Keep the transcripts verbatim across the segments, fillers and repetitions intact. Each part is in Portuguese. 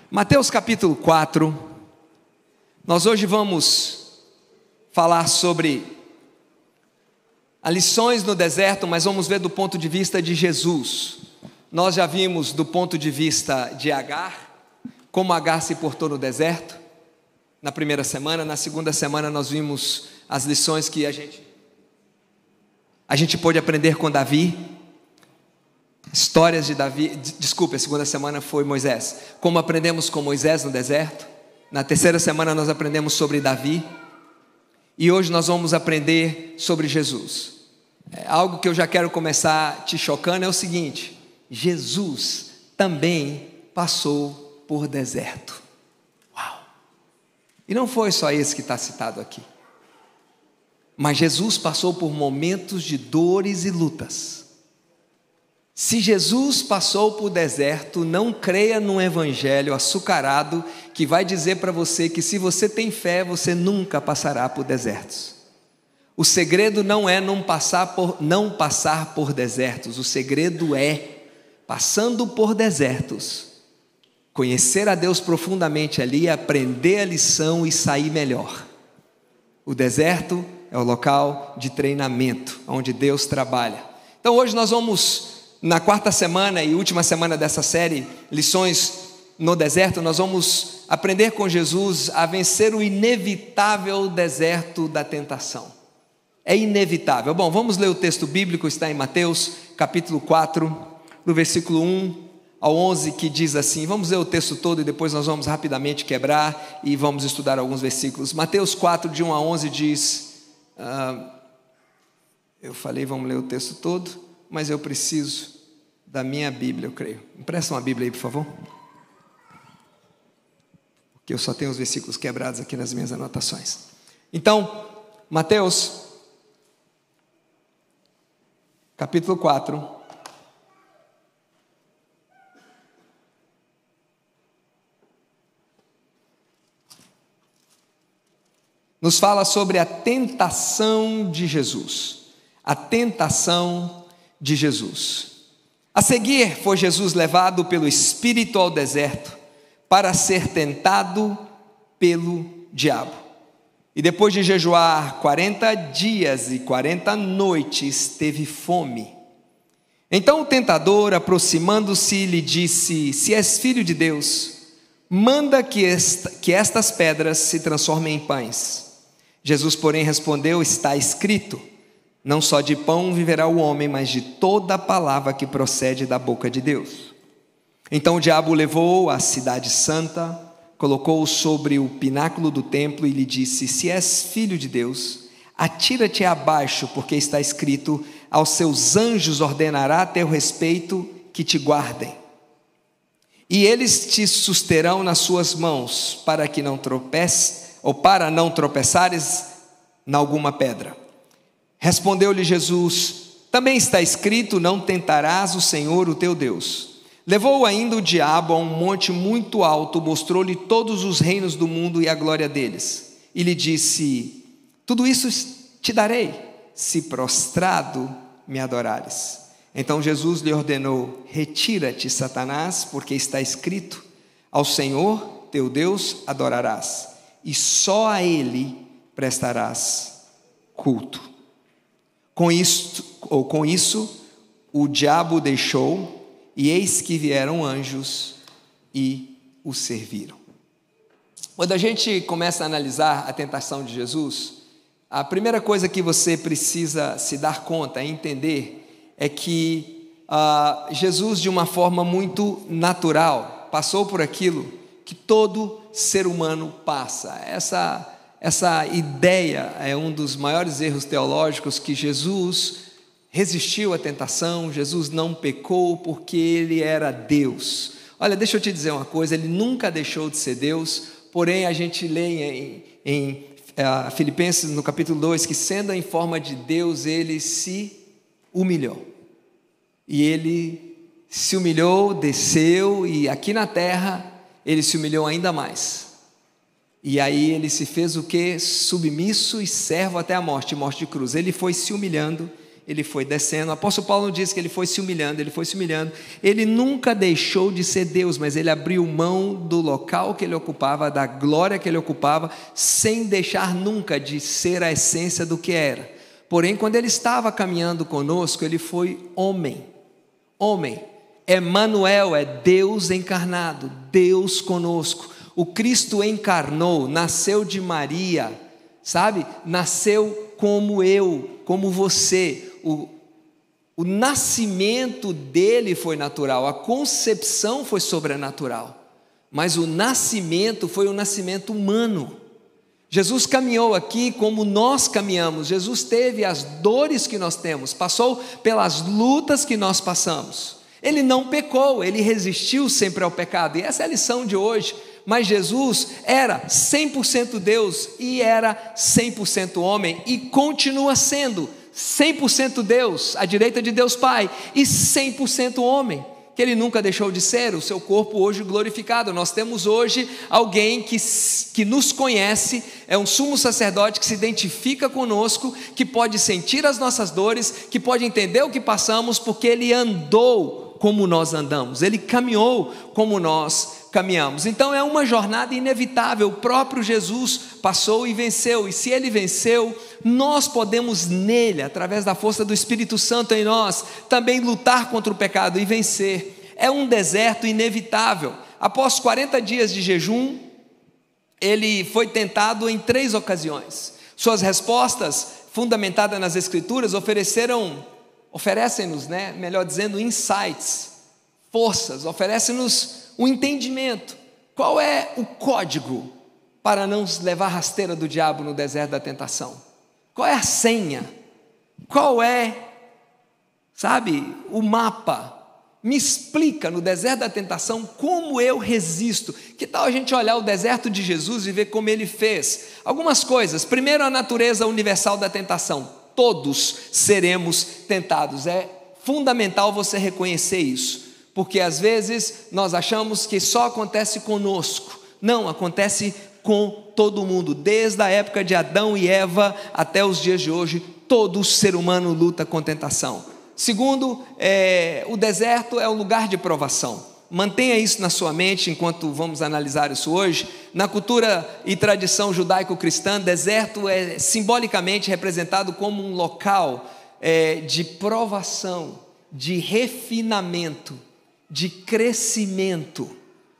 Mateus capítulo quatro, nós hoje vamos falar sobre as lições no deserto, mas vamos ver do ponto de vista de Jesus. Nós já vimos do ponto de vista de Agar, como Agar se portou no deserto, na primeira semana. Na segunda semana nós vimos as lições que a gente, a gente pôde aprender com Davi, histórias de Davi, desculpe, a segunda semana foi Moisés, como aprendemos com Moisés no deserto. Na terceira semana nós aprendemos sobre Davi, e hoje nós vamos aprender sobre Jesus. É, algo que eu já quero começar te chocando é o seguinte: Jesus também passou por deserto. Uau! E não foi só esse que está citado aqui, mas Jesus passou por momentos de dores e lutas. Se Jesus passou por deserto, não creia num evangelho açucarado que vai dizer para você que se você tem fé, você nunca passará por desertos. O segredo não é não passar por, não passar por desertos, o segredo é, passando por desertos, conhecer a Deus profundamente ali, aprender a lição e sair melhor. O deserto é o local de treinamento, onde Deus trabalha. Então hoje nós vamos, na quarta semana e última semana dessa série, Lições no Deserto, nós vamos aprender com Jesus a vencer o inevitável deserto da tentação. É inevitável. Bom, vamos ler o texto bíblico, está em Mateus capítulo quatro, do versículo um ao onze, que diz assim. Vamos ler o texto todo e depois nós vamos rapidamente quebrar e vamos estudar alguns versículos. Mateus quatro, de um a onze diz, uh, eu falei vamos ler o texto todo, mas eu preciso da minha Bíblia, eu creio. Empresta uma Bíblia aí, por favor, porque eu só tenho os versículos quebrados aqui nas minhas anotações. Então, Mateus capítulo quatro, nos fala sobre a tentação de Jesus. A tentação de Jesus. A seguir, foi Jesus levado pelo Espírito ao deserto para ser tentado pelo diabo. E depois de jejuar quarenta dias e quarenta noites, teve fome. Então o tentador, aproximando-se, lhe disse: se és filho de Deus, manda que, esta, que estas pedras se transformem em pães. Jesus, porém, respondeu: está escrito, não só de pão viverá o homem, mas de toda a palavra que procede da boca de Deus. Então o diabo o levou à cidade santa, colocou-o sobre o pináculo do templo e lhe disse: se és filho de Deus, atira-te abaixo, porque está escrito, aos seus anjos ordenará a teu respeito que te guardem. E eles te susterão nas suas mãos, para que não tropece, ou para não tropeçares em alguma pedra. Respondeu-lhe Jesus: também está escrito, não tentarás o Senhor o teu Deus. Levou ainda o diabo a um monte muito alto, mostrou-lhe todos os reinos do mundo e a glória deles, e lhe disse: tudo isso te darei, se prostrado me adorares. Então Jesus lhe ordenou: retira-te, Satanás, porque está escrito, ao Senhor teu Deus adorarás, e só a Ele prestarás culto. Com isso, ou com isso, o diabo deixou, e eis que vieram anjos e o serviram. Quando a gente começa a analisar a tentação de Jesus, a primeira coisa que você precisa se dar conta, entender, é que uh, Jesus, de uma forma muito natural, passou por aquilo que todo ser humano passa. Essa Essa ideia é um dos maiores erros teológicos, que Jesus resistiu à tentação, Jesus não pecou porque Ele era Deus. Olha, deixa eu te dizer uma coisa, Ele nunca deixou de ser Deus, porém a gente lê em, em uh, Filipenses no capítulo dois, que sendo em forma de Deus, Ele se humilhou. E Ele se humilhou, desceu, e aqui na terra Ele se humilhou ainda mais. E aí ele se fez o quê? Submisso e servo até a morte, morte de cruz. Ele foi se humilhando ele foi descendo. O apóstolo Paulo diz que ele foi se humilhando, ele foi se humilhando. Ele nunca deixou de ser Deus, mas ele abriu mão do local que ele ocupava, da glória que ele ocupava, sem deixar nunca de ser a essência do que era. Porém, quando ele estava caminhando conosco, ele foi homem. Homem. Emanuel é Deus encarnado, Deus conosco. O Cristo encarnou, nasceu de Maria, sabe? Nasceu como eu, como você. O, o nascimento dele foi natural, a concepção foi sobrenatural, mas o nascimento foi um nascimento humano. Jesus caminhou aqui como nós caminhamos, Jesus teve as dores que nós temos, passou pelas lutas que nós passamos. Ele não pecou, ele resistiu sempre ao pecado, e essa é a lição de hoje. Mas Jesus era cem por cento Deus e era cem por cento homem, e continua sendo cem por cento Deus, à direita de Deus Pai, e cem por cento homem, que ele nunca deixou de ser, o seu corpo hoje glorificado. Nós temos hoje alguém que, que nos conhece, é um sumo sacerdote que se identifica conosco, que pode sentir as nossas dores, que pode entender o que passamos, porque ele andou como nós andamos, ele caminhou como nós caminhamos. Então é uma jornada inevitável, o próprio Jesus passou e venceu, e se ele venceu, nós podemos nele, através da força do Espírito Santo em nós, também lutar contra o pecado e vencer. É um deserto inevitável. Após quarenta dias de jejum, ele foi tentado em três ocasiões. Suas respostas, fundamentadas nas Escrituras, ofereceram oferecem-nos, né, melhor dizendo, insights, forças, oferecem-nos um entendimento. Qual é o código para não levar rasteira do diabo no deserto da tentação? Qual é a senha? Qual é, sabe, o mapa? Me explica no deserto da tentação como eu resisto. Que tal a gente olhar o deserto de Jesus e ver como ele fez? Algumas coisas. Primeiro, a natureza universal da tentação. Todos seremos tentados. É fundamental você reconhecer isso, porque às vezes nós achamos que só acontece conosco. Não, acontece com todo mundo, desde a época de Adão e Eva até os dias de hoje. Todo ser humano luta com tentação. Segundo, é, o deserto é um lugar de provação. Mantenha isso na sua mente enquanto vamos analisar isso hoje. Na cultura e tradição judaico-cristã, deserto é simbolicamente representado como um local é, de provação, de refinamento, de crescimento.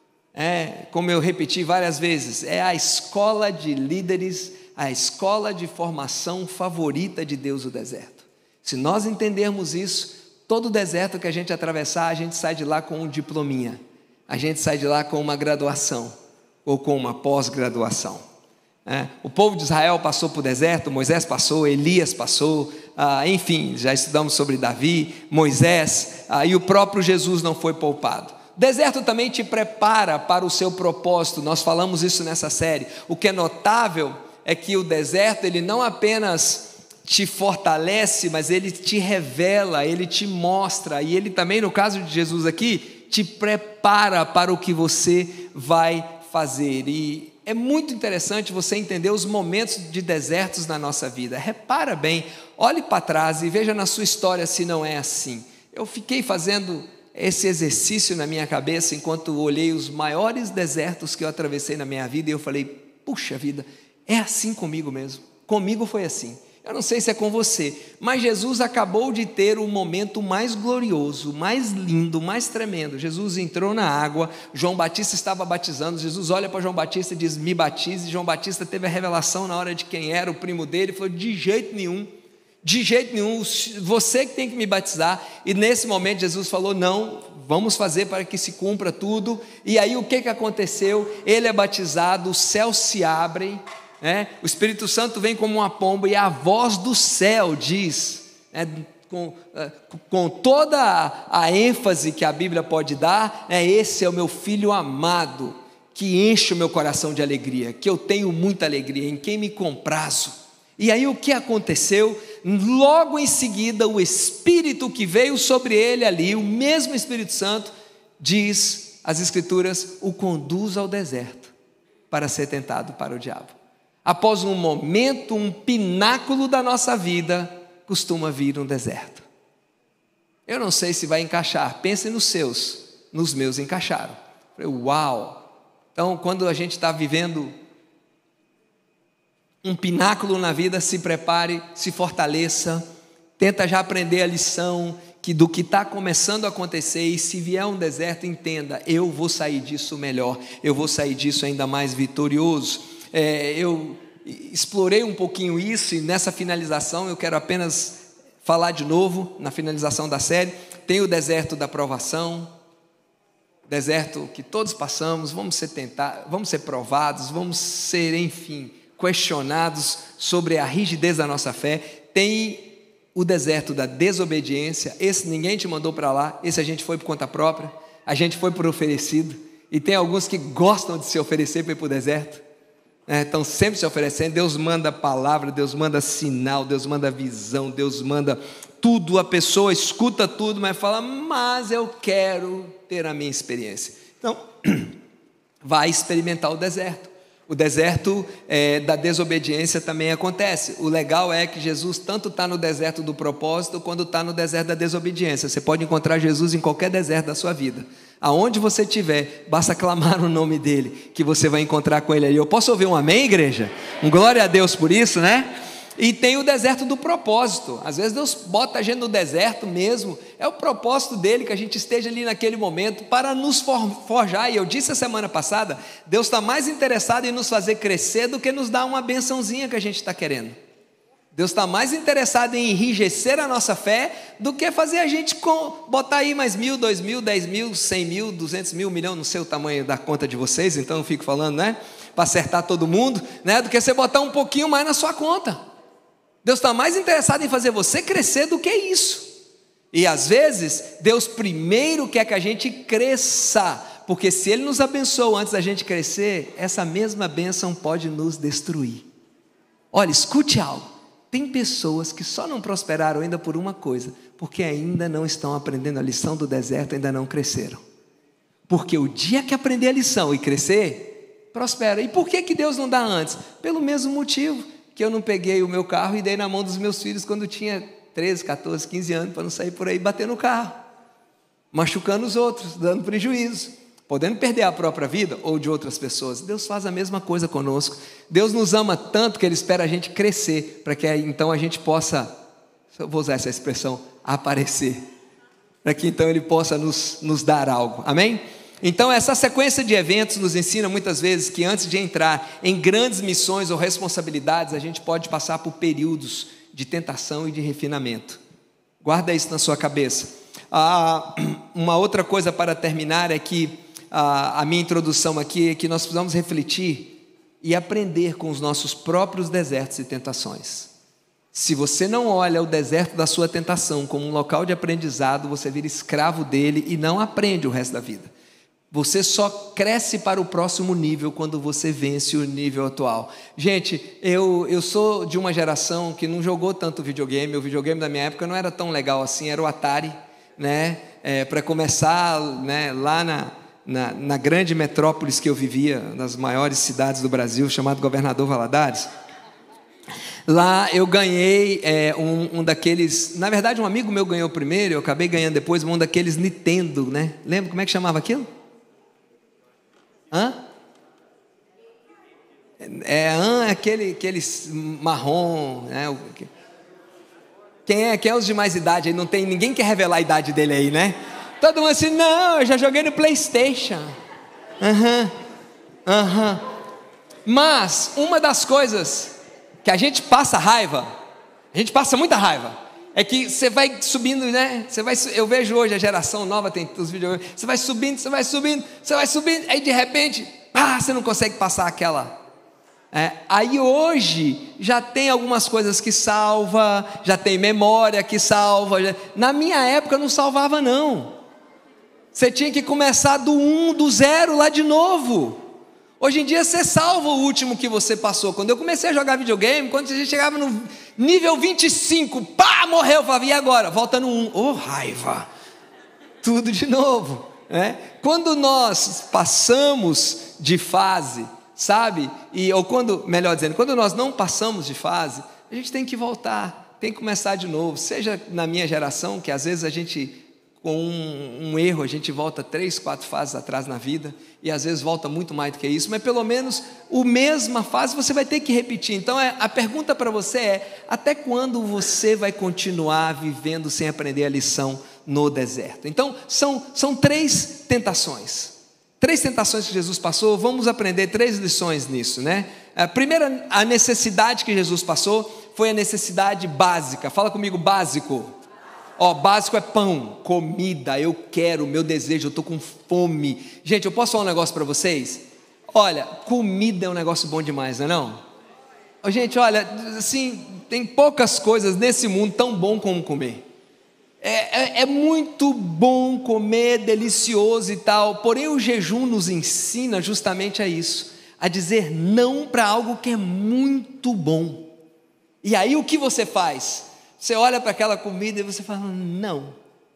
É, como eu repeti várias vezes, é a escola de líderes, a escola de formação favorita de Deus, o deserto. Se nós entendermos isso, todo deserto que a gente atravessar, a gente sai de lá com um diplominha, a gente sai de lá com uma graduação, ou com uma pós-graduação. É, o povo de Israel passou por deserto, Moisés passou, Elias passou, ah, enfim, já estudamos sobre Davi, Moisés, ah, e o próprio Jesus não foi poupado. Deserto também te prepara para o seu propósito, nós falamos isso nessa série. O que é notável é que o deserto, ele não apenas te fortalece, mas ele te revela, ele te mostra, e ele também, no caso de Jesus aqui, te prepara para o que você vai fazer. E é muito interessante você entender os momentos de desertos na nossa vida. Repara bem, olhe para trás e veja na sua história se não é assim. Eu fiquei fazendo esse exercício na minha cabeça enquanto olhei os maiores desertos que eu atravessei na minha vida, e eu falei, puxa vida, é assim comigo mesmo, comigo foi assim. Eu não sei se é com você, mas Jesus acabou de ter o momento mais glorioso, mais lindo, mais tremendo. Jesus entrou na água, João Batista estava batizando, Jesus olha para João Batista e diz, me batize. João Batista teve a revelação na hora de quem era o primo dele, falou, de jeito nenhum, de jeito nenhum, você que tem que me batizar. E nesse momento Jesus falou, não, vamos fazer para que se cumpra tudo. E aí o que, que aconteceu? Ele é batizado, os céus se abrem, É, o Espírito Santo vem como uma pomba, e a voz do céu diz, é, com, com toda a ênfase que a Bíblia pode dar, é, esse é o meu filho amado, que enche o meu coração de alegria, que eu tenho muita alegria, em quem me comprazo. E aí o que aconteceu? Logo em seguida, o Espírito que veio sobre ele ali, o mesmo Espírito Santo, diz, as Escrituras, o conduz ao deserto, para ser tentado para o diabo. Após um momento, um pináculo da nossa vida, costuma vir um deserto. Eu não sei se vai encaixar, pense nos seus, nos meus encaixaram. Falei, uau! Então, quando a gente está vivendo um pináculo na vida, se prepare, se fortaleça, tenta já aprender a lição que do que está começando a acontecer, e se vier um deserto, entenda, eu vou sair disso melhor, eu vou sair disso ainda mais vitorioso. É, eu explorei um pouquinho isso, e nessa finalização eu quero apenas falar de novo, na finalização da série, tem o deserto da provação, deserto que todos passamos, vamos ser tentados, vamos ser provados, vamos ser, enfim, questionados sobre a rigidez da nossa fé. Tem o deserto da desobediência, esse ninguém te mandou para lá, esse a gente foi por conta própria, a gente foi por oferecido, e tem alguns que gostam de se oferecer para ir para o deserto, né? Estão sempre se oferecendo. Deus manda palavra, Deus manda sinal, Deus manda visão, Deus manda tudo, a pessoa escuta tudo, mas fala, mas eu quero ter a minha experiência. Então, vai experimentar o deserto. O deserto é, da desobediência também acontece. O legal é que Jesus tanto está no deserto do propósito, quanto está no deserto da desobediência. Você pode encontrar Jesus em qualquer deserto da sua vida. Aonde você estiver, basta clamar o nome dele, que você vai encontrar com ele ali. Eu posso ouvir um amém, igreja? Um glória a Deus por isso, né? E tem o deserto do propósito. Às vezes Deus bota a gente no deserto mesmo. É o propósito dele que a gente esteja ali naquele momento para nos forjar. E eu disse a semana passada, Deus está mais interessado em nos fazer crescer do que nos dar uma bençãozinha que a gente está querendo. Deus está mais interessado em enrijecer a nossa fé do que fazer a gente com, botar aí mais mil, dois mil, dez mil, cem mil, duzentos mil, um milhão, não sei o tamanho da conta de vocês, então eu fico falando, né? Para acertar todo mundo, né? Do que você botar um pouquinho mais na sua conta. Deus está mais interessado em fazer você crescer do que isso. E às vezes, Deus primeiro quer que a gente cresça, porque se Ele nos abençoou antes da gente crescer, essa mesma bênção pode nos destruir. Olha, escute algo. Tem pessoas que só não prosperaram ainda por uma coisa, porque ainda não estão aprendendo a lição do deserto, ainda não cresceram. Porque o dia que aprender a lição e crescer, prospera. E por que que Deus não dá antes? Pelo mesmo motivo que eu não peguei o meu carro e dei na mão dos meus filhos quando tinha treze, quatorze, quinze anos, para não sair por aí batendo o carro, machucando os outros, dando prejuízo, podendo perder a própria vida ou de outras pessoas. Deus faz a mesma coisa conosco. Deus nos ama tanto que Ele espera a gente crescer, para que então a gente possa, eu vou usar essa expressão, aparecer, para que então Ele possa nos, nos dar algo, amém? Então essa sequência de eventos nos ensina muitas vezes que antes de entrar em grandes missões ou responsabilidades, a gente pode passar por períodos de tentação e de refinamento. Guarda isso na sua cabeça. Ah, uma outra coisa para terminar é que ah, a minha introdução aqui é que nós precisamos refletir e aprender com os nossos próprios desertos e tentações. Se você não olha o deserto da sua tentação como um local de aprendizado, você vira escravo dele e não aprende o resto da vida. Você só cresce para o próximo nível quando você vence o nível atual. Gente, eu, eu sou de uma geração que não jogou tanto videogame. O videogame da minha época não era tão legal assim, era o Atari, né? É, para começar, né, lá na, na, na grande metrópolis que eu vivia, nas maiores cidades do Brasil, chamado Governador Valadares. Lá eu ganhei é, um, um daqueles, na verdade um amigo meu ganhou primeiro, eu acabei ganhando depois um daqueles Nintendo, né? Lembra como é que chamava aquilo? Hã? É, é aquele, aquele marrom, né? Quem é, quem é os de mais idade aí? Não tem, ninguém quer revelar a idade dele aí, né? Todo mundo assim, não, eu já joguei no PlayStation. Aham, uhum, aham. Uhum. Mas, uma das coisas que a gente passa raiva, a gente passa muita raiva, é que você vai subindo, né? Você vai, eu vejo hoje a geração nova, tem os vídeos, você vai subindo, você vai subindo, você vai subindo, aí de repente, ah, você não consegue passar aquela. É, aí hoje já tem algumas coisas que salva, já tem memória que salva. Já, na minha época não salvava não. Você tinha que começar do um, do zero lá de novo. Hoje em dia você salva o último que você passou. Quando eu comecei a jogar videogame, quando a gente chegava no nível vinte e cinco, pá, morreu, eu falava, e agora? Volta no um, oh raiva, tudo de novo, né? Quando nós passamos de fase, sabe, e, ou quando, melhor dizendo, quando nós não passamos de fase, a gente tem que voltar tem que começar de novo. Seja na minha geração, que às vezes a gente, com um, um erro, a gente volta três, quatro fases atrás na vida, e às vezes volta muito mais do que isso, mas pelo menos a mesma fase você vai ter que repetir. Então é, a pergunta para você é: até quando você vai continuar vivendo sem aprender a lição no deserto? Então são, são três tentações, três tentações que Jesus passou. Vamos aprender três lições nisso, né? A primeira, a necessidade que Jesus passou foi a necessidade básica. Fala comigo, básico. Ó, básico é pão, comida, eu quero, meu desejo, eu estou com fome. Gente, eu posso falar um negócio para vocês? Olha, comida é um negócio bom demais, não é não? Gente, olha, assim, tem poucas coisas nesse mundo tão bom como comer. É, é, é muito bom comer, delicioso e tal, porém o jejum nos ensina justamente a isso, a dizer não para algo que é muito bom. E aí o que você faz? Você olha para aquela comida e você fala, não.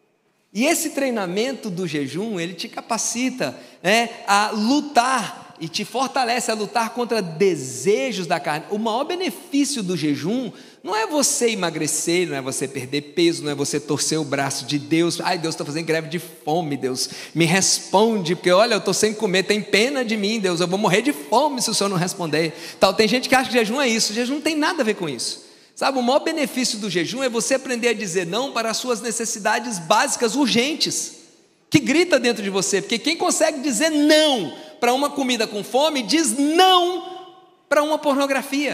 E esse treinamento do jejum, ele te capacita, né, a lutar, e te fortalece a lutar contra desejos da carne. O maior benefício do jejum não é você emagrecer, não é você perder peso, não é você torcer o braço de Deus. Ai, Deus está fazendo greve de fome, Deus me responde, porque olha, eu estou sem comer, tem pena de mim, Deus, eu vou morrer de fome se o Senhor não responder. Tal, tem gente que acha que jejum é isso. O jejum não tem nada a ver com isso. Sabe, o maior benefício do jejum é você aprender a dizer não para as suas necessidades básicas urgentes, que grita dentro de você, porque quem consegue dizer não para uma comida com fome, diz não para uma pornografia,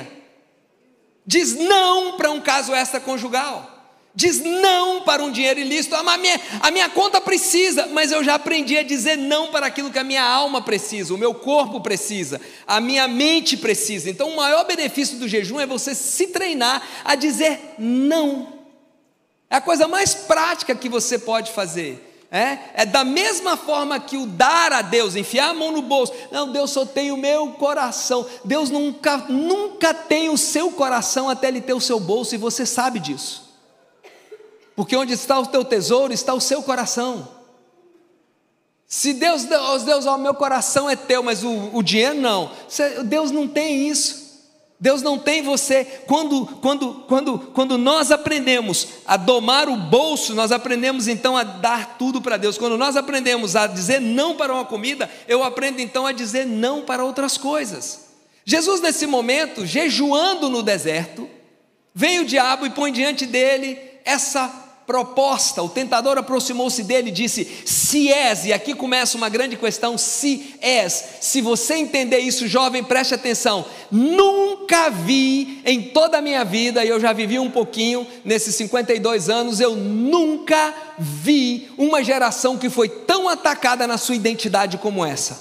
diz não para um caso extraconjugal, diz não para um dinheiro ilícito. A minha, a minha conta precisa, mas eu já aprendi a dizer não para aquilo que a minha alma precisa, o meu corpo precisa, a minha mente precisa. Então o maior benefício do jejum é você se treinar a dizer não. É a coisa mais prática que você pode fazer. É, é da mesma forma que o dar a Deus, enfiar a mão no bolso. Não, Deus só tem o meu coração. Deus nunca, nunca tem o seu coração até Ele ter o seu bolso, e você sabe disso. Porque onde está o teu tesouro, está o seu coração. Se Deus, Deus, Deus, ó, meu coração é teu, mas o, o dinheiro não. Deus não tem isso. Deus não tem você. Quando, quando, quando, quando nós aprendemos a domar o bolso, nós aprendemos então a dar tudo para Deus. Quando nós aprendemos a dizer não para uma comida, eu aprendo então a dizer não para outras coisas. Jesus, nesse momento, jejuando no deserto, vem o diabo e põe diante dele essa proposta. O tentador aproximou-se dele e disse: se és, e aqui começa uma grande questão, se és, se você entender isso, jovem, preste atenção, nunca vi em toda a minha vida, e eu já vivi um pouquinho nesses cinquenta e dois anos, eu nunca vi uma geração que foi tão atacada na sua identidade como essa.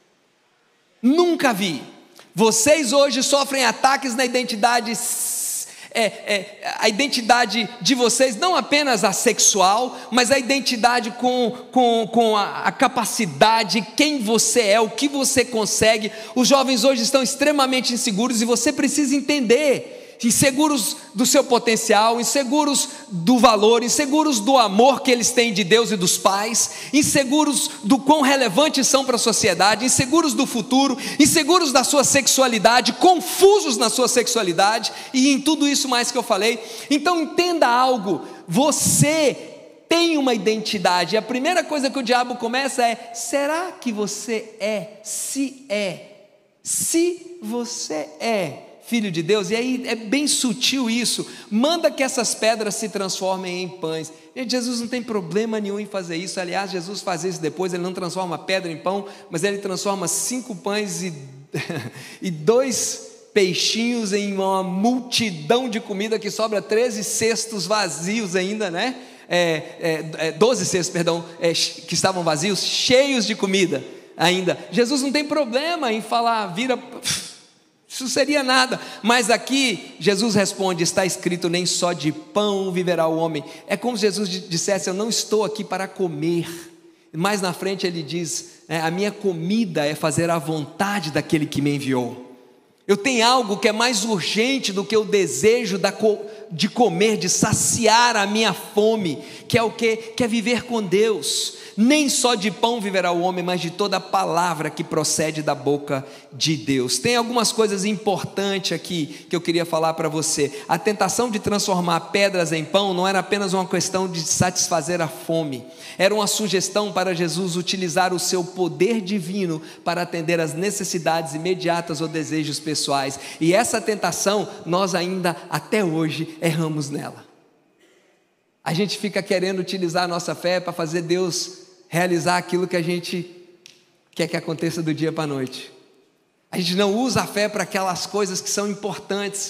Nunca vi. Vocês hoje sofrem ataques na identidade É, é, a identidade de vocês, não apenas a sexual, mas a identidade com, com, com a, a capacidade, quem você é, o que você consegue. Os jovens hoje estão extremamente inseguros, e você precisa entender, inseguros do seu potencial, inseguros do valor, inseguros do amor que eles têm de Deus e dos pais, inseguros do quão relevantes são para a sociedade, inseguros do futuro, inseguros da sua sexualidade, confusos na sua sexualidade e em tudo isso mais que eu falei. Então entenda algo, você tem uma identidade, e a primeira coisa que o diabo começa é: será que você é? Se é, se você é filho de Deus, e aí é bem sutil isso, manda que essas pedras se transformem em pães. Gente, Jesus não tem problema nenhum em fazer isso. Aliás, Jesus faz isso depois, ele não transforma pedra em pão, mas ele transforma cinco pães e, e dois peixinhos em uma multidão de comida que sobra treze cestos vazios ainda, né? É, é, é, doze cestos, perdão, é, que estavam vazios, cheios de comida ainda. Jesus não tem problema em falar, vira... Isso seria nada, mas aqui Jesus responde: está escrito, nem só de pão viverá o homem. É como se Jesus dissesse: eu não estou aqui para comer. Mais na frente ele diz, né, a minha comida é fazer a vontade daquele que me enviou. Eu tenho algo que é mais urgente do que o desejo da, de comer, de saciar a minha fome, que é o quê? Que é viver com Deus. Nem só de pão viverá o homem, mas de toda palavra que procede da boca de Deus. Tem algumas coisas importantes aqui que eu queria falar para você. A tentação de transformar pedras em pão não era apenas uma questão de satisfazer a fome, era uma sugestão para Jesus utilizar o seu poder divino para atender às necessidades imediatas ou desejos pessoais. E essa tentação, nós ainda até hoje erramos nela. A gente fica querendo utilizar a nossa fé para fazer Deus realizar aquilo que a gente quer que aconteça do dia para a noite. A gente não usa a fé para aquelas coisas que são importantes.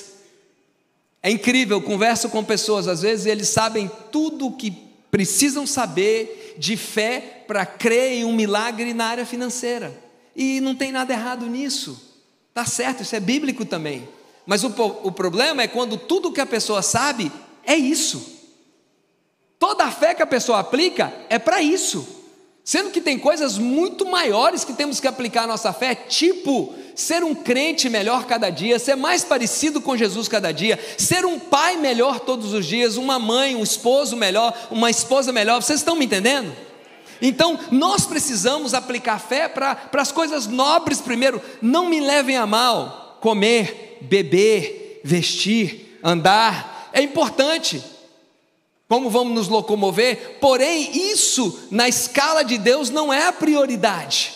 É incrível, eu converso com pessoas, às vezes eles sabem tudo o que precisam saber de fé para crer em um milagre na área financeira. E não tem nada errado nisso. Está certo, isso é bíblico também. Mas o, o problema é quando tudo que a pessoa sabe é isso. Toda a fé que a pessoa aplica é para isso. Sendo que tem coisas muito maiores que temos que aplicar a nossa fé, tipo ser um crente melhor cada dia, ser mais parecido com Jesus cada dia, ser um pai melhor todos os dias, uma mãe, um esposo melhor, uma esposa melhor. Vocês estão me entendendo? Então nós precisamos aplicar fé para as coisas nobres primeiro. Não me levem a mal, comer, beber, vestir, andar, é importante. Como vamos nos locomover? Porém, isso na escala de Deus não é a prioridade.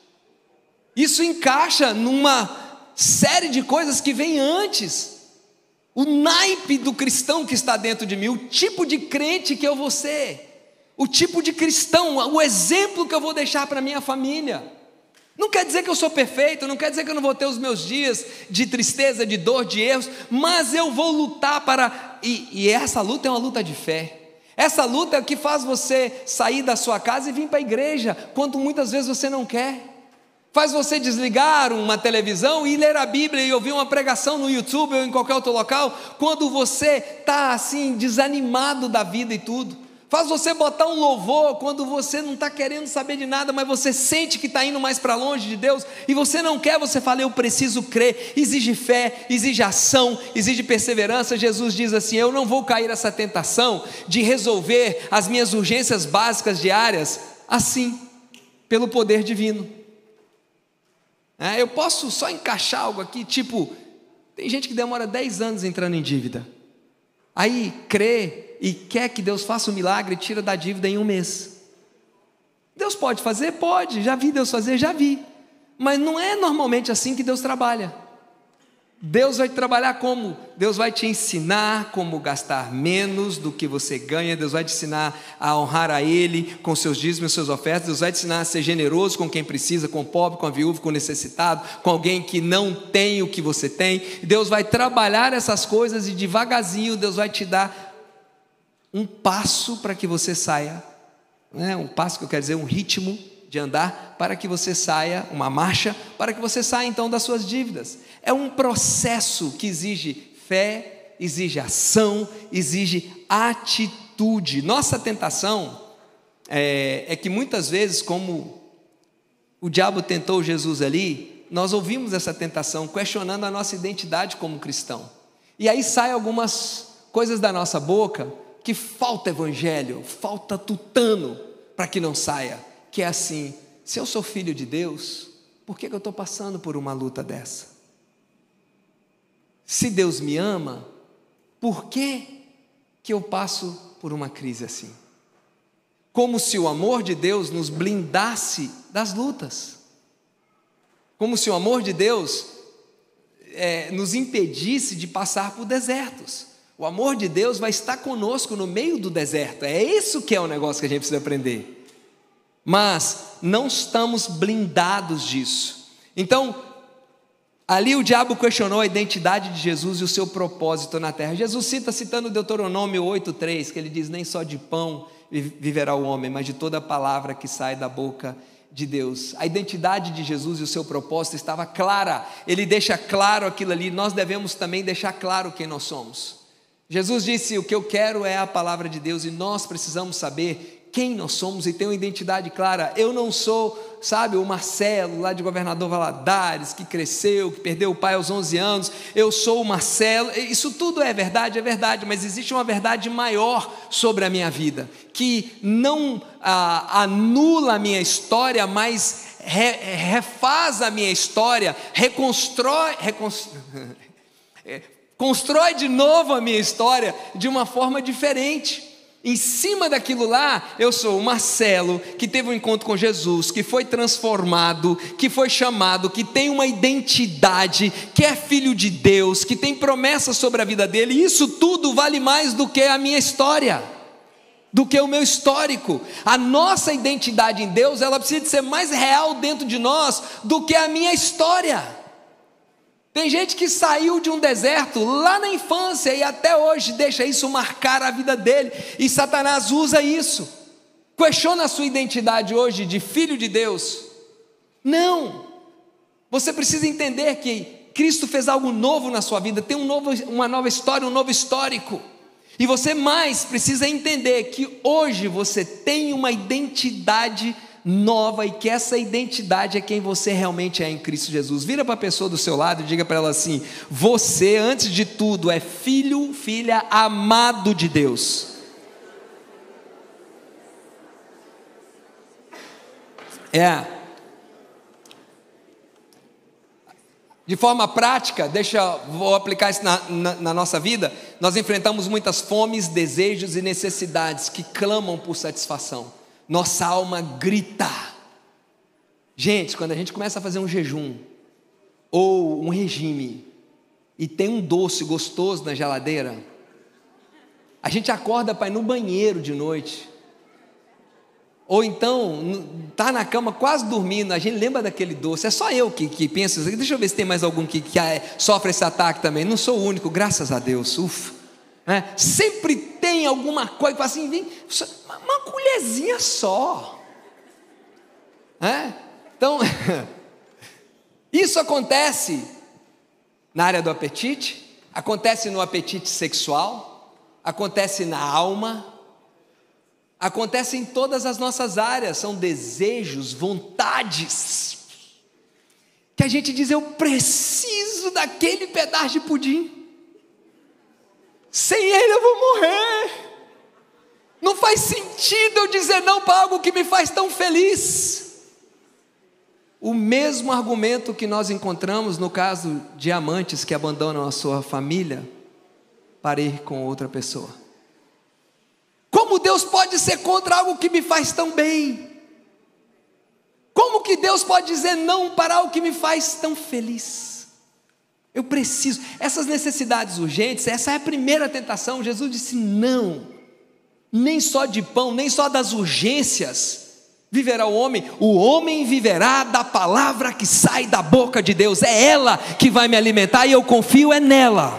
Isso encaixa numa série de coisas que vem antes. O naipe do cristão que está dentro de mim, o tipo de crente que eu vou ser, o tipo de cristão, o exemplo que eu vou deixar para a minha família. Não quer dizer que eu sou perfeito, não quer dizer que eu não vou ter os meus dias de tristeza, de dor, de erros, mas eu vou lutar para... E, e essa luta é uma luta de fé. Essa luta é o que faz você sair da sua casa e vir para a igreja, quando muitas vezes você não quer. Faz você desligar uma televisão e ler a Bíblia e ouvir uma pregação no YouTube ou em qualquer outro local, quando você está assim desanimado da vida e tudo. Faz você botar um louvor quando você não está querendo saber de nada, mas você sente que está indo mais para longe de Deus, e você não quer, você fala, eu preciso crer. Exige fé, exige ação, exige perseverança. Jesus diz assim, eu não vou cair nessa tentação de resolver as minhas urgências básicas diárias assim, pelo poder divino. É, eu posso só encaixar algo aqui, tipo, tem gente que demora dez anos entrando em dívida, aí crê e quer que Deus faça um milagre e tira da dívida em um mês. Deus pode fazer? Pode, já vi Deus fazer, já vi, mas não é normalmente assim que Deus trabalha. Deus vai trabalhar como? Deus vai te ensinar como gastar menos do que você ganha. Deus vai te ensinar a honrar a Ele com seus dízimos e suas ofertas. Deus vai te ensinar a ser generoso com quem precisa, com o pobre, com a viúva, com o necessitado, com alguém que não tem o que você tem. Deus vai trabalhar essas coisas e devagarzinho Deus vai te dar um passo para que você saia, né? Um passo que eu quero dizer, um ritmo de andar, para que você saia, uma marcha, para que você saia então das suas dívidas. É um processo que exige fé, exige ação, exige atitude. Nossa tentação é, é que muitas vezes, como o diabo tentou Jesus ali, nós ouvimos essa tentação, questionando a nossa identidade como cristão. E aí saem algumas coisas da nossa boca, que falta evangelho, falta tutano para que não saia, que é assim, se eu sou filho de Deus, por que, que eu estou passando por uma luta dessa? Se Deus me ama, por que, que eu passo por uma crise assim? Como se o amor de Deus nos blindasse das lutas, como se o amor de Deus é, nos impedisse de passar por desertos. O amor de Deus vai estar conosco no meio do deserto. É isso que é o negócio que a gente precisa aprender. Mas não estamos blindados disso. Então, ali o diabo questionou a identidade de Jesus e o seu propósito na terra. Jesus cita, citando Deuteronômio oito, três, que ele diz, nem só de pão viverá o homem, mas de toda palavra que sai da boca de Deus. A identidade de Jesus e o seu propósito estava clara. Ele deixa claro aquilo ali. Nós devemos também deixar claro quem nós somos. Jesus disse, o que eu quero é a palavra de Deus, e nós precisamos saber quem nós somos e ter uma identidade clara. Eu não sou, sabe, o Marcelo lá de Governador Valadares, que cresceu, que perdeu o pai aos onze anos. Eu sou o Marcelo. Isso tudo é verdade, é verdade, mas existe uma verdade maior sobre a minha vida, que não ah, anula a minha história, mas re, refaz a minha história, reconstrói, reconstrói constrói de novo a minha história de uma forma diferente. Em cima daquilo lá, eu sou o Marcelo, que teve um encontro com Jesus, que foi transformado, que foi chamado, que tem uma identidade, que é filho de Deus, que tem promessas sobre a vida dele, e isso tudo vale mais do que a minha história, do que o meu histórico. A nossa identidade em Deus, ela precisa de ser mais real dentro de nós do que a minha história. Tem gente que saiu de um deserto lá na infância e até hoje deixa isso marcar a vida dele, e Satanás usa isso. Questiona a sua identidade hoje de filho de Deus? Não. Você precisa entender que Cristo fez algo novo na sua vida, tem um novo, uma nova história, um novo histórico. E você mais precisa entender que hoje você tem uma identidade nova, e que essa identidade é quem você realmente é em Cristo Jesus. Vira para a pessoa do seu lado e diga para ela assim: você, antes de tudo, é filho, filha amado de Deus. É. De forma prática, deixa, vou aplicar isso na, na, na nossa vida. Nós enfrentamos muitas fomes, desejos e necessidades que clamam por satisfação. Nossa alma grita. Gente, quando a gente começa a fazer um jejum ou um regime e tem um doce gostoso na geladeira, a gente acorda para ir no banheiro de noite, ou então está na cama quase dormindo, a gente lembra daquele doce. É só eu que, que penso isso. Deixa eu ver se tem mais algum que, que sofre esse ataque também. Não sou o único, graças a Deus. Ufa. É, sempre tem alguma coisa, assim, vem, uma, uma colherzinha só. É? Então, isso acontece na área do apetite, acontece no apetite sexual, acontece na alma, acontece em todas as nossas áreas. São desejos, vontades, que a gente diz: eu preciso daquele pedaço de pudim. Sem ele eu vou morrer. Não faz sentido eu dizer não para algo que me faz tão feliz. O mesmo argumento que nós encontramos no caso de amantes que abandonam a sua família para ir com outra pessoa. Como Deus pode ser contra algo que me faz tão bem? Como que Deus pode dizer não para algo que me faz tão feliz? Eu preciso, essas necessidades urgentes, essa é a primeira tentação. Jesus disse: não, nem só de pão, nem só das urgências viverá o homem, o homem viverá da palavra que sai da boca de Deus. É ela que vai me alimentar e eu confio é nela.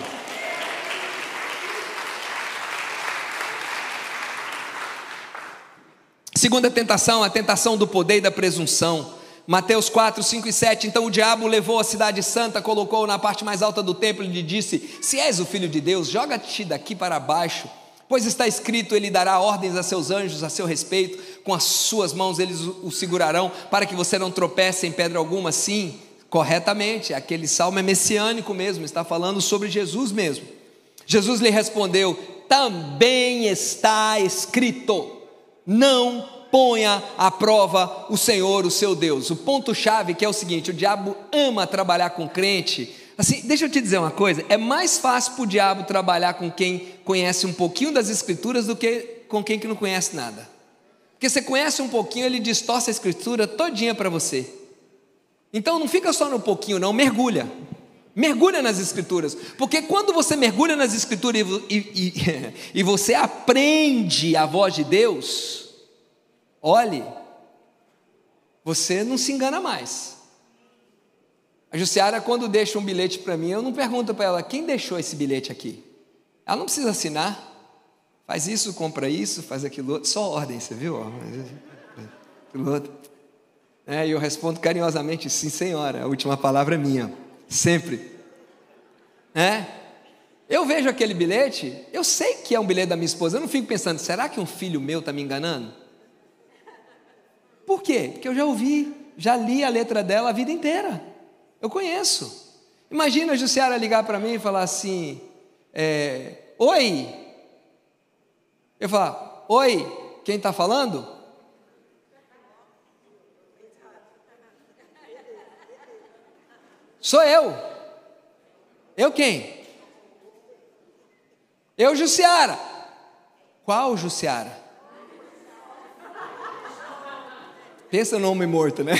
Segunda tentação, a tentação do poder e da presunção. Mateus quatro, cinco e sete. Então o diabo levou a cidade santa, colocou-o na parte mais alta do templo e lhe disse: se és o filho de Deus, joga-te daqui para baixo, pois está escrito: ele dará ordens a seus anjos a seu respeito, com as suas mãos eles o segurarão, para que você não tropece em pedra alguma. Sim, corretamente, aquele salmo é messiânico mesmo, está falando sobre Jesus mesmo. Jesus lhe respondeu: também está escrito, não ponha à prova o Senhor, o seu Deus. O ponto-chave que é o seguinte: o diabo ama trabalhar com crente. Assim, deixa eu te dizer uma coisa: é mais fácil para o diabo trabalhar com quem conhece um pouquinho das escrituras do que com quem que não conhece nada. Porque você conhece um pouquinho, ele distorce a escritura todinha para você. Então não fica só no pouquinho não, mergulha. Mergulha nas escrituras, porque quando você mergulha nas escrituras e, e, e, e você aprende a voz de Deus, olhe, você não se engana mais. A Jussiara, quando deixa um bilhete para mim, eu não pergunto para ela: quem deixou esse bilhete aqui? Ela não precisa assinar. Faz isso, compra isso, faz aquilo outro, só ordem, você viu? Aquilo outro. É, e eu respondo carinhosamente: sim, senhora, a última palavra é minha, sempre. É? Eu vejo aquele bilhete, eu sei que é um bilhete da minha esposa, eu não fico pensando: será que um filho meu está me enganando? Por quê? Porque eu já ouvi, já li a letra dela a vida inteira. Eu conheço. Imagina a Jussiara ligar para mim e falar assim, é, oi. Eu falar, oi, quem está falando? Sou eu. Eu quem? Eu, Jussiara. Qual Jussiara? Pensa no homem morto, né?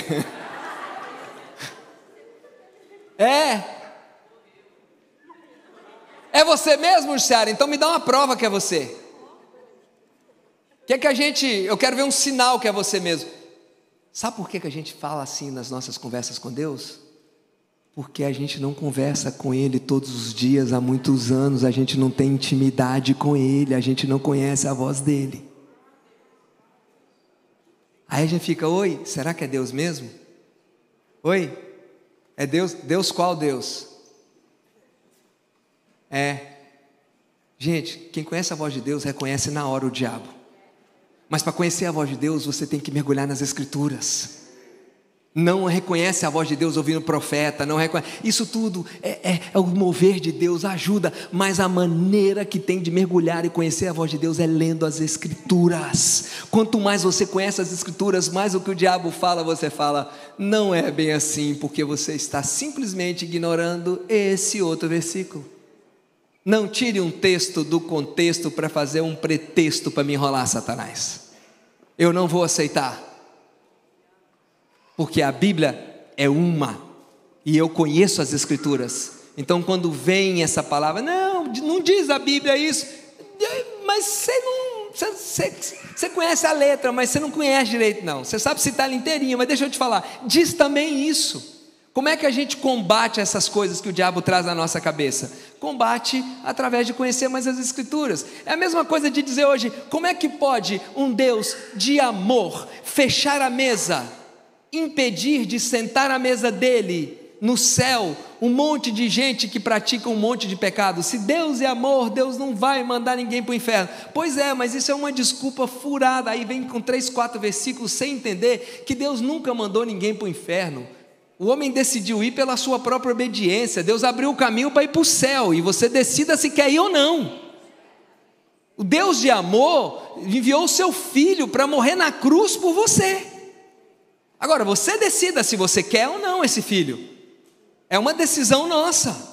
É. É você mesmo, Jussiara? Então me dá uma prova que é você. Quer que a gente, eu quero ver um sinal que é você mesmo. Sabe por que que a gente fala assim nas nossas conversas com Deus? Porque a gente não conversa com Ele todos os dias, há muitos anos, a gente não tem intimidade com Ele, a gente não conhece a voz dEle. Aí a gente fica, oi, será que é Deus mesmo? Oi, é Deus? Deus qual Deus? É, gente, quem conhece a voz de Deus reconhece na hora o diabo. Mas para conhecer a voz de Deus, você tem que mergulhar nas Escrituras. Não reconhece a voz de Deus ouvindo o profeta, não reconhece. Isso tudo é, é, é o mover de Deus, ajuda, mas a maneira que tem de mergulhar e conhecer a voz de Deus é lendo as Escrituras. Quanto mais você conhece as Escrituras, mais o que o diabo fala, você fala, não é bem assim, porque você está simplesmente ignorando esse outro versículo. Não tire um texto do contexto para fazer um pretexto para me enrolar, Satanás. Eu não vou aceitar. Porque a Bíblia é uma, e eu conheço as Escrituras. Então quando vem essa palavra, não, não diz a Bíblia isso, mas você não, você, você conhece a letra, mas você não conhece direito não, você sabe citar ela inteirinha, mas deixa eu te falar, diz também isso. Como é que a gente combate essas coisas que o diabo traz na nossa cabeça? Combate através de conhecer mais as Escrituras. É a mesma coisa de dizer hoje, como é que pode um Deus de amor fechar a mesa, impedir de sentar à mesa dele, no céu, um monte de gente que pratica um monte de pecado? Se Deus é amor, Deus não vai mandar ninguém para o inferno. Pois é, mas isso é uma desculpa furada. Aí vem com três, quatro versículos sem entender que Deus nunca mandou ninguém para o inferno. O homem decidiu ir pela sua própria obediência. Deus abriu o caminho para ir para o céu, e você decida se quer ir ou não. O Deus de amor enviou o seu filho para morrer na cruz por você. Agora, você decida se você quer ou não esse filho. É uma decisão nossa.